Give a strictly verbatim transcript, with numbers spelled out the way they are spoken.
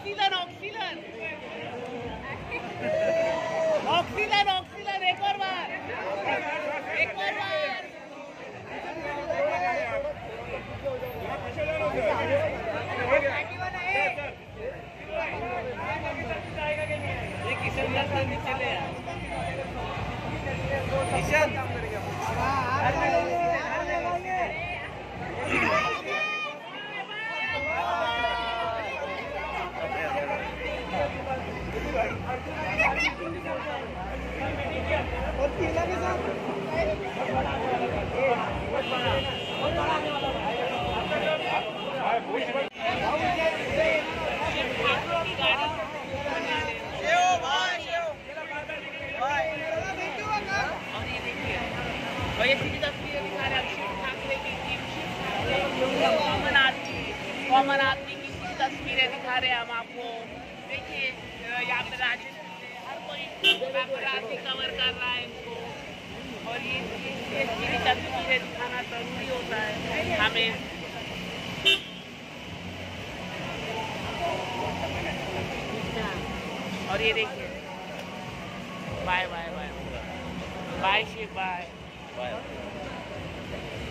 Oxygen oxygen oxygen oxygen एक और बार एक और बार ये किशन दत्त नीचे ले किशन और पीला के साथ और ये सीधी तस्वीरें दिखा रहे अक्षय ठाकरे की कॉमन आदमी कॉमन आदमी की सीधी तस्वीरें दिखा रहे हैं हम आपको। देखिए यहाँ पे राजेश हर कोई राशि कवर कर रहा है इनको और ये ये सीधी तस्वीरें दिखाना जरूरी होता है हमें। और ये देखिए bye bye bye bye Shiv bye bye.